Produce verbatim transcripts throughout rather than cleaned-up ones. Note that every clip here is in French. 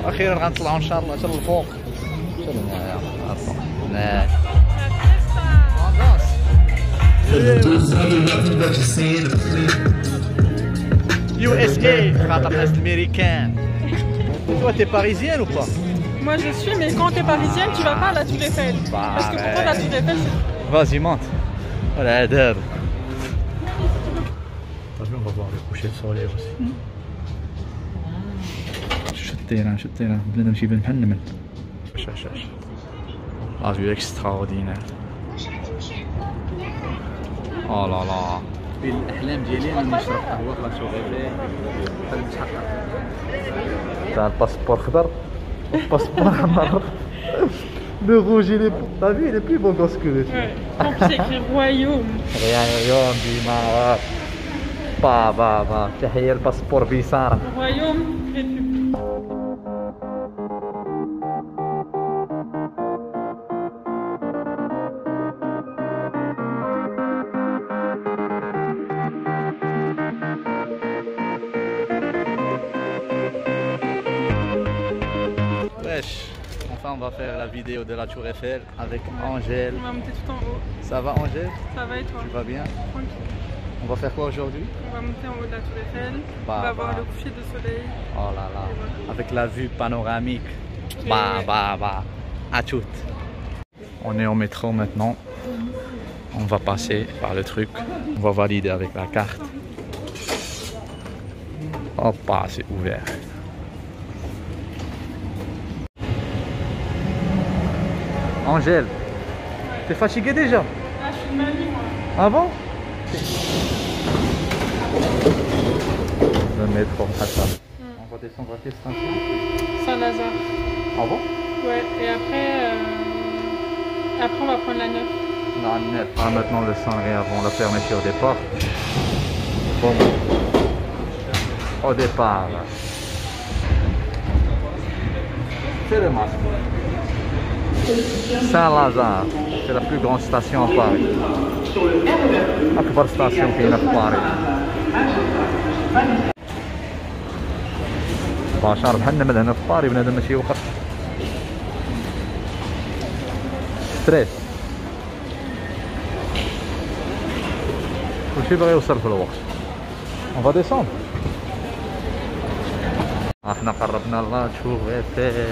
اخيرا غنطلعوا ان شاء الله حتى للفوق. حتى لهنايا هناك يو اس اي خاطر الناس الامريكان. Toi t'es parisienne ou pas? Moi je suis, mais quand t'es parisienne tu vas pas à la Tour Eiffel. Parce que pour toi la Tour Eiffel c'est... Vas-y monte. Voilà d'ab. T'as vu on va voir le coucher de soleil aussi. شو التيران شو التيران بنادم شي يبان بحال النمل. شاش شاش. لا فيو اكستراوردينير. او لا لا. بين الاحلام ديالي انا نشرب قهوه في لا تور ايفل حتى نتحقق. تاع الباسبور خضر والباسبور احمر. Le rouge il est, t'as vu, il est plus beau gosse que l'autre. Ouais. En plus c'est écrit royaume. Royaume du Maroc. Bah bah bah. تحية الباسبور بيسارة. Royaume république. Enfin, on va faire la vidéo de la Tour Eiffel avec Angèle. On va monter tout en haut. Ça va Angèle? Ça va et toi? Tu vas bien? Tranquille. On va faire quoi aujourd'hui? On va monter en haut de la Tour Eiffel. Bah, on va bah. voir le coucher de soleil. Oh là là. Voilà. Avec la vue panoramique. Et Bah ouais. bah bah. À toutes. On est au métro maintenant. On va passer par le truc. On va valider avec la carte. Hop, ah, c'est ouvert. Angèle, ouais. T'es fatiguée déjà? Ah, je suis de ma vie, moi. Ah bon? Le métro, attends. Mm. On va descendre à quelle station? Saint-Lazare. Ah bon? Ouais, et après, euh... après on va prendre la neuf. La neuf. Ah, maintenant le cinq avant la fermeture des portes. Bon. Au départ. C'est le masque. Saint-Lazare, c'est la plus grande station à Paris. أكبر station فينا في باريس. باشا بحال النمل هنا في باريس بنادم ماشي يوقف. ستريس. كلشي باغي يوصل في الوقت. On va descendre. احنا قربنا لا تشوف ايفل.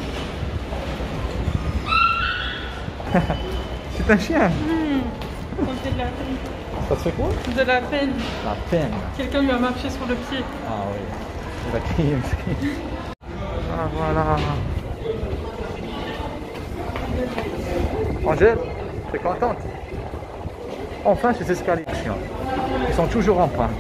C'est un chien. Mmh. Ça fait de la peine. Ça te fait quoi? De la peine. La peine. Quelqu'un lui a marché sur le pied. Ah oui. Il a crié, mesquin. Ah voilà. Angèle, t'es contente? Enfin ces escaliers. Ils sont toujours en panne.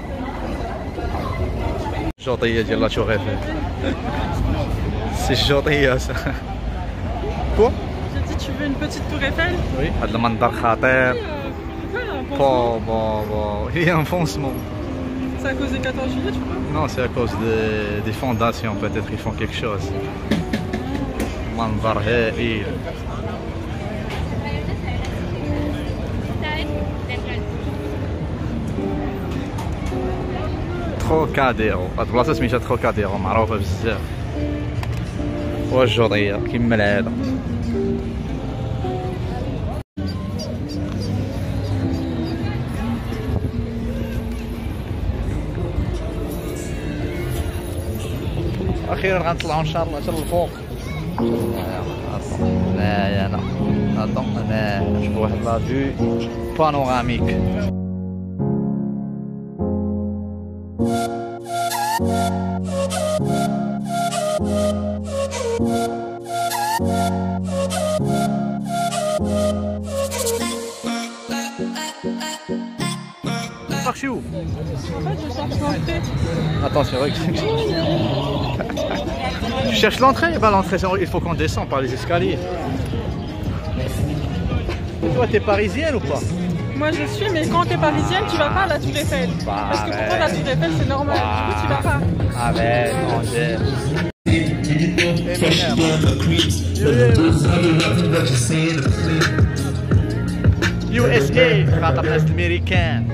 Jodia de la Tour Eiffel. C'est Jodia ça. Quoi? Tu veux une petite tour Eiffel? Oui. هذا المنظر خطير. Bon, bon, bon. Il y a un foncement. C'est à cause des quatorze juillet, tu crois? Non, c'est à cause des, des fondations. Peut-être ils font quelque chose. منظر هائل. تروكاديرو. هاد البلاصة سميتها تروكاديرو معروفة بزاف. والجوضية كيما العادة. اخيرا غنطلعوا ان شاء الله حتى للفوق. هنايا انا اطون هنا نشوفوا واحد لا فيو بانوراميك. Marché où? En fait, je cherche l'entrée. Attention, regarde. Tu cherches l'entrée? Bah l'entrée, il faut qu'on descende par les escaliers. Toi, t'es parisienne ou pas? Moi je suis, mais quand t'es parisienne, tu vas pas à la Tour Eiffel. Bah, parce que pour toi la Tour Eiffel c'est normal. Bah, du coup tu vas pas. Arrête, Angèle. يو اس اي خاطر الناس الامريكان.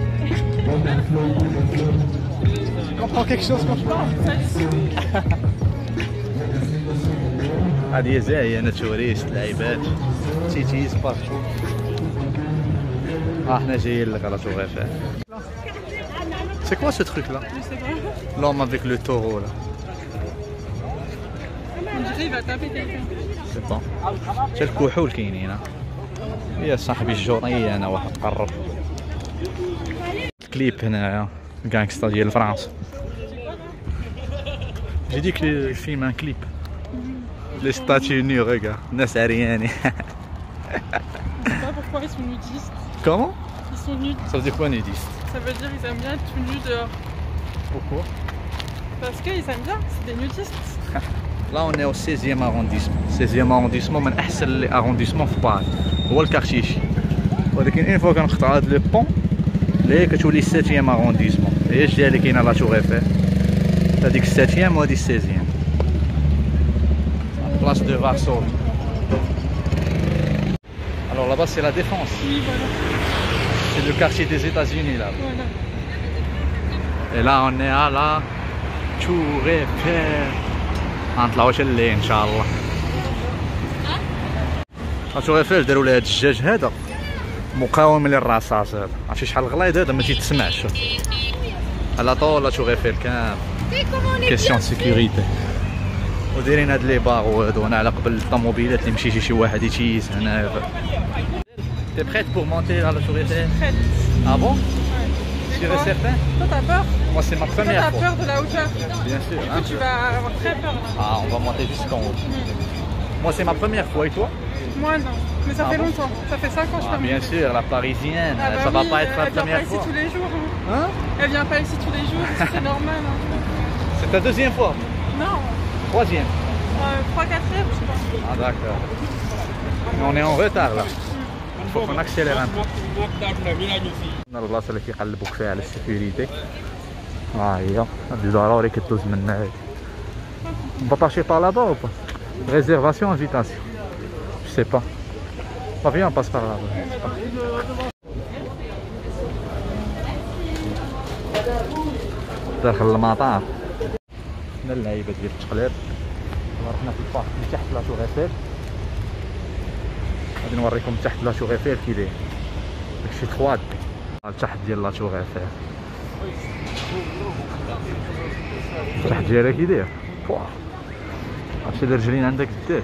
Tu comprends quelque chose quand je parle? هذه زاينة توريست لعيبات تيتيز بارتو. ها حنا جايين لك على تور ايفل. C'est quoi ce truc là? Je sais pas. L'homme avec le taureau là. On dirait il va taper quelqu'un. C'est pas. حتى الكحول كاينين. يا صاحبي الجورية انا واحد قرب. كليب هنايا غانغستا ديال فرنسا. J'ai dit que le film un clip. Les statues nues, regarde. الناس عريانين. Je sais pas pourquoi ils sont nudistes. Comment? Ils sont nudistes. Ça veut dire quoi nudiste? Ça veut dire qu'ils aiment bien être tout nus dehors. Pourquoi? Parce qu'ils aiment bien, c'est des nudistes. Là on est au seizième arrondissement. seizième arrondissement من أحسن لي arrondissement في باريس. هو الكارتيشي. ولكن إن فوا كنقطع هاد لو بون اللي هي كتولي سبعيام arrondissement. هي الجهة اللي كاينة لا تور ايفل. هاديك سبعيام وهادي سيزيام. Place de Varsovie. Alors là-bas c'est la Défense. Oui, voilà. C'est le quartier des États-Unis là. Voilà. Et là on est à la Tour Eiffel. غنطلعو حتى الليل ان شاء الله. لا تور ايفل داروا لها هاد الدجاج هذا مقاوم للرصاص. هذا عرفتي شحال غليظ هذا ما تيتسمعش. على طول لا تور ايفل كامل كيسيون سيكوريتي. ودايرين هاد لي باغ وهادو هنا على قبل الطوموبيلات اللي يمشي شي واحد يتيس هنا. T'es prête pour monter à la Tour Eiffel? Prête. Ah bon? Ouais. Tu es certain? Toi t'as peur? Moi c'est ma Toi première t'as fois. peur de la hauteur. Bien sûr. Du Hein, coup tu vas avoir très peur là. Ah, on va monter jusqu'en haut. Moi c'est ma première fois et toi? Moi non. Mais ça Ah fait bon? longtemps. Ça fait cinq ans que je Ah, fais bien sûr, la parisienne, Ah bah ça va oui, pas être la elle vient première pas ici fois. tous les jours. Hein. Hein? Elle vient pas ici tous les jours, c'est normal. Hein. C'est ta deuxième fois? Non. Troisième? Euh, trois quatrième je sais pas. Ah d'accord. Mais on est en retard là. Il faut qu'on accélère un peu. هنا البلاصة اللي كيقلبوك فيها على السيكوريتي. ها هي هادي ضروري كدوز منها هادي. بطاشي طلبة ou pas? Réservation, invitation. Je sais pas. Bah viens on passe par là. داخل المطار. هنا اللعيبة ديال التقلاب. رحنا في البارك اللي تحت لا تور ايفل. غادي نوريكم تحت لا تور ايفل كي داير. داكشي ثري دي. تحت ديال لا تور ايفل. تحت ديالها كي داير. واه. عرفتي الرجلين عندك قداش.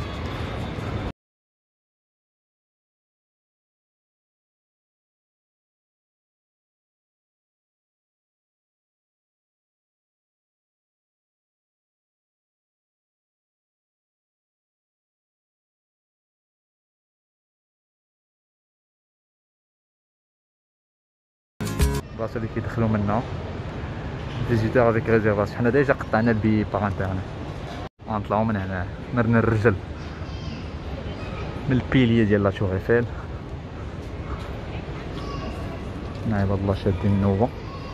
البلاصه اللي كيدخلوا منها فيزيتور افيك ريزيرفاسيون. حنا ديجا قطعنا البي باغ انترنت. غنطلعو من هنا مرنا الرجل من البيليه ديال لا تور ايفل. هنا عباد الله شادين النوبه.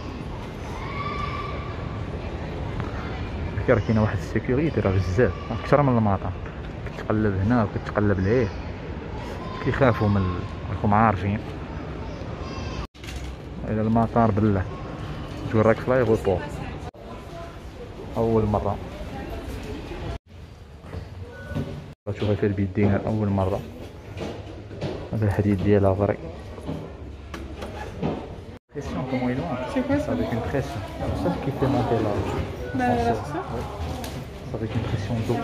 راه كاينه واحد السيكوريتي راه بزاف اكثر من المطار. كتقلب هنا وكتقلب لهيه كيخافوا من راكم عارفين. الى المطار بالله توريك في لايغوبور اول مره. تشوفها في البيدين اول مره. هذا الحديد ديالها فري. pression comment il monte? C'est quoi ça? Avec une pression. C'est ça qui fait monter là. Bah l'ascenseur? Oui. Avec une pression d'eau.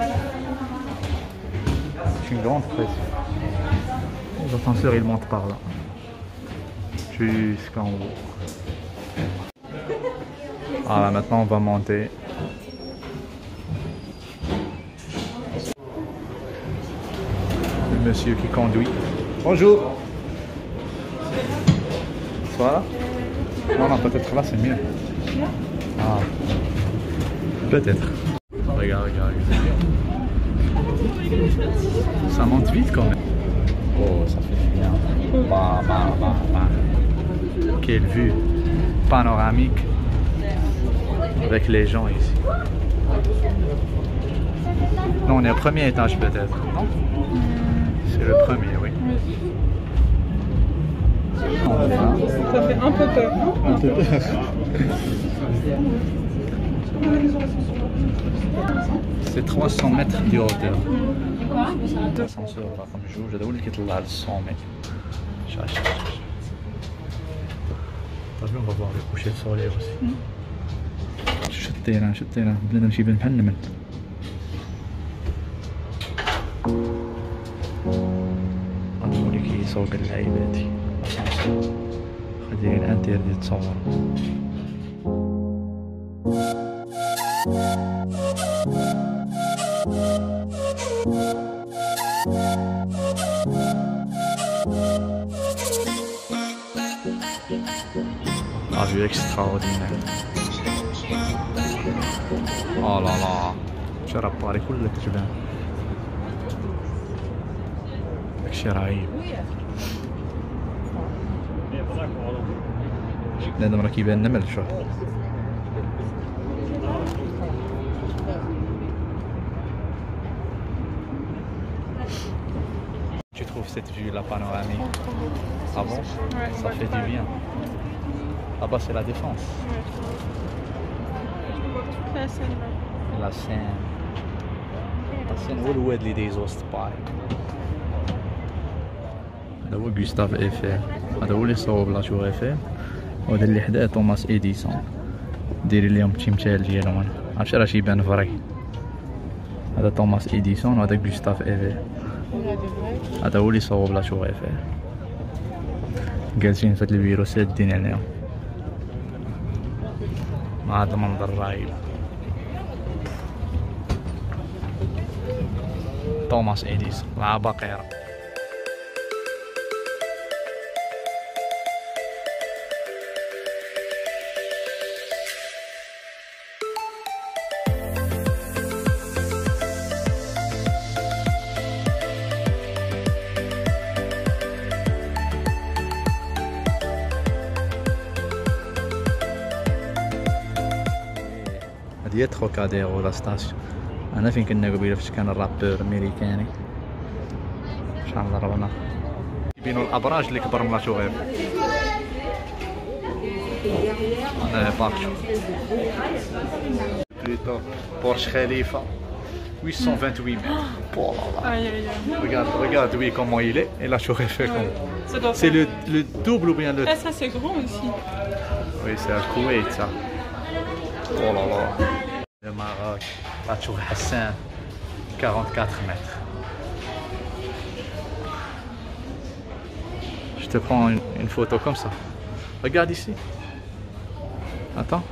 C'est une grande pression. Les ascenseurs ils montent par là. Jusqu'en haut. Ah là maintenant on va monter. Le monsieur qui conduit. Bonjour. Voilà. Non non peut-être là c'est mieux. Ah. Peut-être. Regarde, regarde, regarde. Ça monte vite quand même. Oh ça fait du bien. Bah, bah, bah, bah. Quelle vue panoramique avec les gens ici. Non, on est au premier étage peut-être, non? C'est le premier, oui. Ça fait un peu peur. Un peu peur. سي ثلاثمية متر دي هوتور. الاسانسور رقم جوج هذا هو اللي كيطلع للصومي. شاش شاش شاش. طيب on va voir le coucher de soleil aussi. شو التيران شو التيران بنادم شي يبان بحال النمل. هذا هو اللي كيسوق اللعيباتي. خلي الانتيردي تصور. La vue extraordinaire. Oh là là. شرب باري كله كتبان. داكشي رهيب. بنادم راه كيبان نمل شوف. Tu trouves cette vue là panoramique? Ah bon? Ouais, Ça fait du bien. Là-bas c'est la défense. Ouais. Toute la scène là. La Seine. La Seine هو الواد اللي دايز وسط باري. هذا هو غوستاف ايفيل. هذا هو اللي صوب لا تور ايفيل. وهذا اللي حداه توماس اديسون. ديري ليهم التمثال ديالهم. عرفتي راه تيبان فري. هذا توماس اديسون وهذا غوستاف ايفيل. هذا هو اللي صوب لا تور ايفيل. جالسين في هاد البيرو سادين عليهم مع هذا المنظر رهيب. توماس اديسون العباقرة. هي تروكاديرو لا ستاسيون. انا فين كنا قبيله فاش كان الرابور امريكاني شحال ضربنا يبينوا الابراج اللي كبر من لا تور ايفيل. انا بارشو بلوتو بورش خليفه huit cent vingt-huit mètres. Oh là là. Aïe aïe aïe. Regarde, regarde oui comment il est et la tour Eiffel. Ouais. C'est le, le double ou bien le... Ah, ça c'est grand aussi. Oui, c'est à Koweït ça. Oh là là. Le Maroc, la tour Hassan, quarante-quatre mètres. Je te prends une, une photo comme ça. Regarde ici. Attends.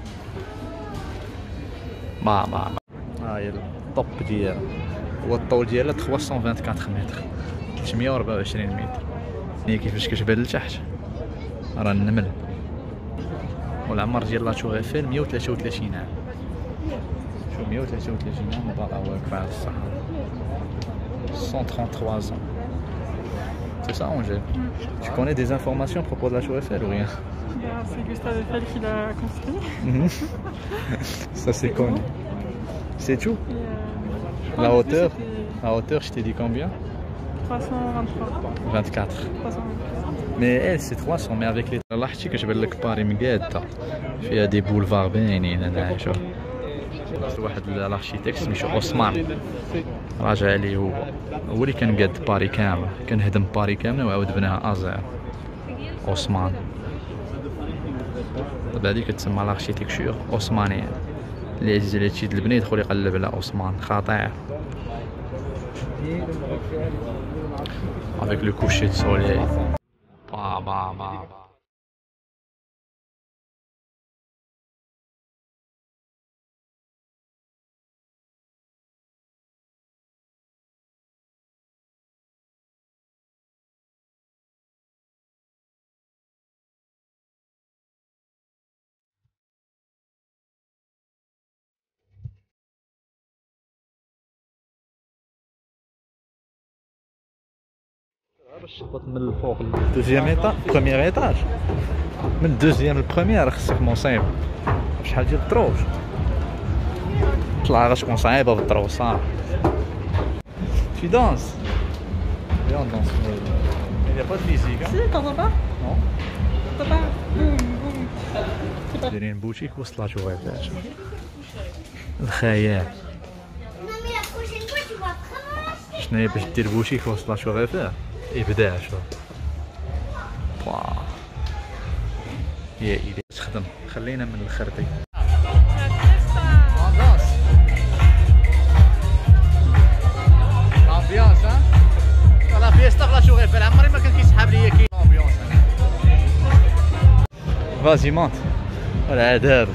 Bah, bah, bah. Ah, il y a le top ديالها. هو الطول ديالها trois cent vingt-quatre متر. ثلاثمية وأربعة وعشرين متر. هي كيفاش كتبان لتحت. راه النمل. والعمر ديال لا تور ايفيل مية وثلاثة وثلاثين عام. شوف مية وثلاثة وثلاثين عام وباقا واقفة على الصحراء. cent trente-trois ans. C'est ça, Angèle? Tu connais des informations à propos de la tour Eiffel ou rien? C'est Gustave Eiffel qui l'a construit. Ça c'est connu. C'est tout? Et, euh, La hauteur? La hauteur, je t'ai dit combien? trois cent vingt-trois. vingt-quatre. trois cent vingt-quatre. Mais elle c'est trois cents mais avec les لاحظتي كتبان لك باري مقاده فيها دي بولفار باينين انا شوف واحد الاركيتكت سميتو عثمان راجع عليه هو هو اللي كان قاد باري كامل كان هدم باري كامله وعاود بناها ازير عثمان دابا هادي كتسمى الاركيتكتور عثمانيه اللي عزيز على هادشي د البني يدخل يقلب على عثمان خطير avec le coucher de soleil. Bah, bah, bah, bah. باش تهبط من الفوق الدوزيام ايطاج بروميير ايطاج من الدوزيام للبروميير خصك مصيب شحال ديال الدروج طلع غتكون صعيبه بالدروج صافي في دانس يلا دانس il y a pas de musique hein? Si, t'entends pas? Non. T'entends pas? Boum, boum. دايرين بوتيك وسط لا تور ايفيل الخيال. شنو هي باش دير بوشيك في وسط لاشو غير فيه ابداع. شوف واو يا إلهي تخدم. خلينا من الخرطي. الامبيونس ها لا فيستا في لاشو غير فيه. عمري ما كان كيسحاب ليا كي الامبيونس. فازي مونت العذاب.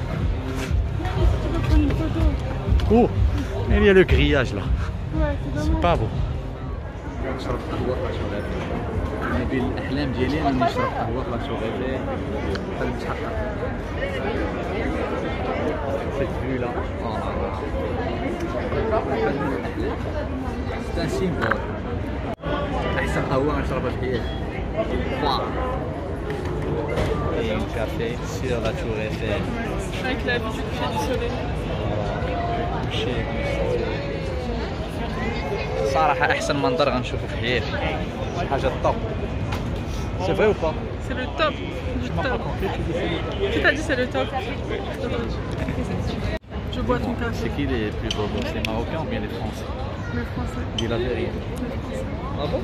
اوه il y a le grillage là. Ouais, c'est C'est dommage. pas beau. نشرب قهوة في لاشو غير فيه. ما بين الأحلام ديالي أنني نشرب قهوة في لاشو غير فيه حلم تحقق. Cette vue là. Oh là là. حلم الأحلام. C'est un symbole. أحسن قهوة نشربها في حياتي. واو. Et un café sur la Tour Eiffel. Avec la vue du coucher du soleil. صراحة أحسن منظر غنشوفو في حياتي. شي حاجة طوب. سي فري أو با؟ C'est le top du top. Qui t'a dit c'est le top? Je bois ton café. C'est qui les plus beaux boss, les Marocains ou bien les Français? Le français. Dis la vérité. Ah bon?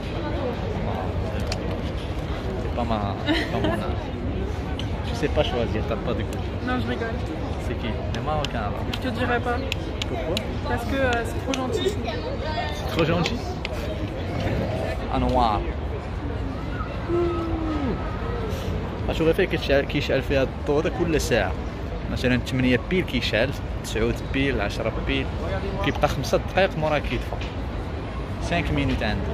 C'est pas ma... c'est pas mon âge. Tu sais pas choisir, t'as pas de goût. Non, je rigole. C'est qui? Les Marocains alors. Je te dirai pas. Pourquoi? Parce que euh, c'est trop gentil. Trop gentil. Un noir. اشوف فيه كيشعل كيشعل فيها الضوء هذا كل ساعة. مثلا ثمانية بيل كيشعل، تسعة بيل، عشرة بيل، كيبقى خمسة دقائق مورا كيطفى. خمسة مينوت عنده.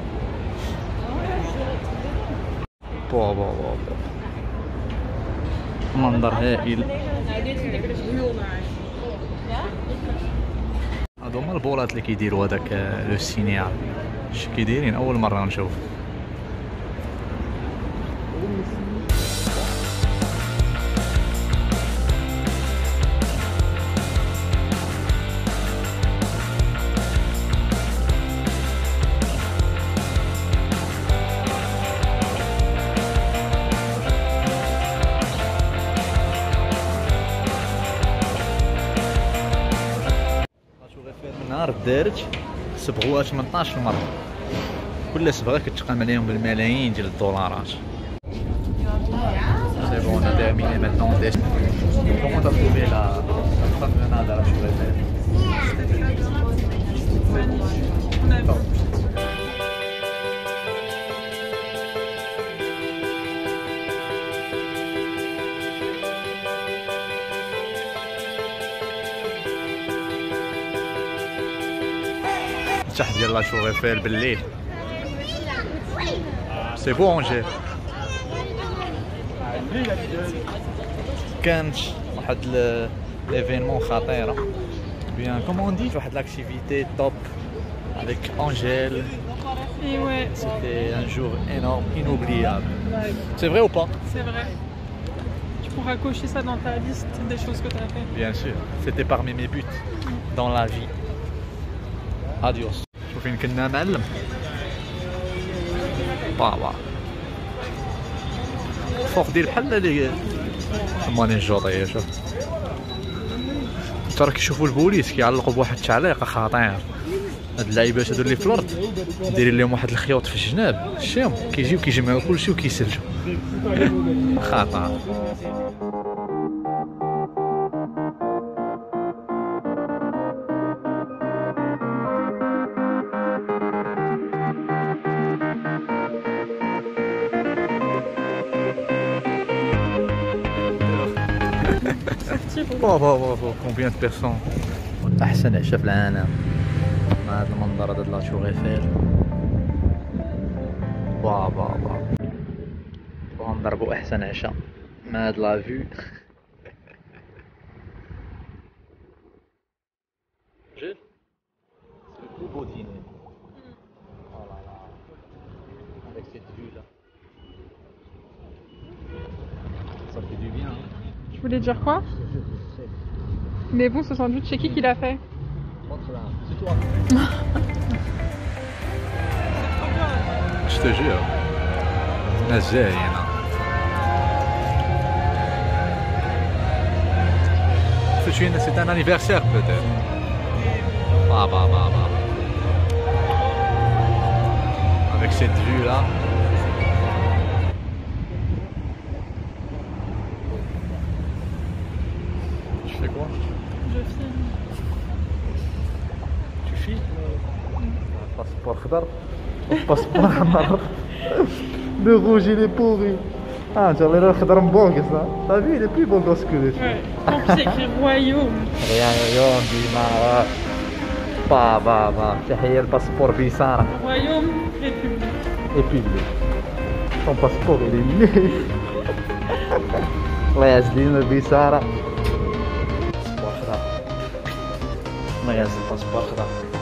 بو بو بو بو. منظر هائل. هادو هما البولات اللي كيديروا هذاك لو سينيال. اش كيدايرين اول مره نشوف. نهار الدارج صبغوها ثمنطاش مرة. كل صبغة كتقام عليهم بالملايين ديال الدولارات. سي بون on a terminé maintenant on teste. Comment t'as trouvé la promenade à la Tour Eiffel? C'était très bien. Magnifique. On a vu. تحت ديال لا تور ايفيل بالليل. سي بو انجيل. كانت واحد ليفينمون خطيرة. بيان كومون دي واحد لاكتيفيتي توب افيك انجيل. Et ouais. C'était un jour énorme, inoubliable. C'est vrai ou pas? C'est vrai. Tu pourras cocher ça dans ta liste des choses que tu as fait. Bien sûr. C'était parmi mes buts dans la vie. Adios. شوف فين كنا معلم. بابا. فوق ديال بحال اللي ماني الجوطيه. شوف. ترى كيشوفوا البوليس كيعلقوا بواحد التعليق خطير. هاد اللعيبات هادو اللي في الارض دايرين لهم واحد الخيوط في الجناب. شتيهم كيجيو كيجمعوا كلشي وكيسلجوا. خطر. بابا بابا كومبيان دو بيرسون. احسن عشا في العالم مع هذا المنظر هذا لا تور ايفيل. بابا بابا غنضربوا احسن عشا مع هاد لا فيو. جيل سي بو ديني. Oh là là, avec cette vue là, ça fait du bien. Hein. Tu voulais dire quoi? Mais bon, ce sandwich, c'est qui qui l'a fait? C'est toi. Je te jure. ناس زاينة. في c'est un anniversaire peut-être. Bah, bah, bah, bah. Avec cette vue là. Tu fais quoi? Je filme. Tu filmes? Passeport khadar. Passeport ahmar. Le rouge il est pourri. Ah, j'avais le khadar mbonk ça. T'as vu, il est plus beau gosse que les autres. Ouais. En plus, c'est écrit royaume. Royaume ديما. با با با تحية الباسبور بيسارة. Royaume, république. République. Ton passeport il est né. الله يعزلين البيسارة. باسبور خضر. الله يعزل الباسبور خضر.